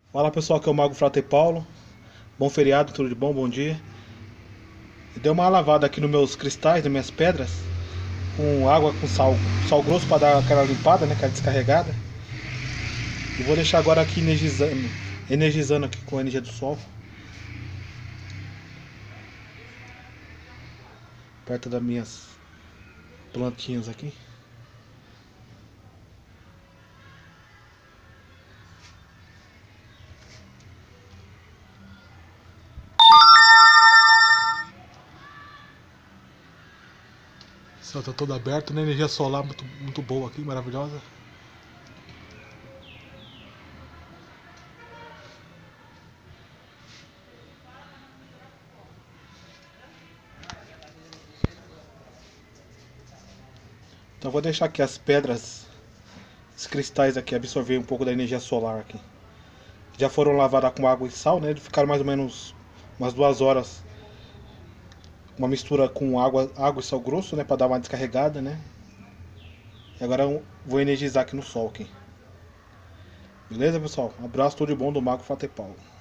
Fala pessoal, que é o Mago Frater Paulo. Bom feriado, tudo de bom, bom dia. Eu dei uma lavada aqui nos meus cristais, nas minhas pedras, com água com sal grosso para dar aquela limpada, né, aquela descarregada. E vou deixar agora aqui energizando aqui com a energia do sol, perto das minhas plantinhas aqui. O céu tá todo aberto, né? Energia solar muito boa aqui, maravilhosa. Então vou deixar aqui as pedras, os cristais aqui absorver um pouco da energia solar aqui. Já foram lavadas com água e sal, né? Ficaram mais ou menos umas 2 horas. Uma mistura com água e sal grosso, né? Pra dar uma descarregada, né? E agora eu vou energizar aqui no sol aqui. Beleza, pessoal? Um abraço, tudo de bom do Mago Frater Paulo.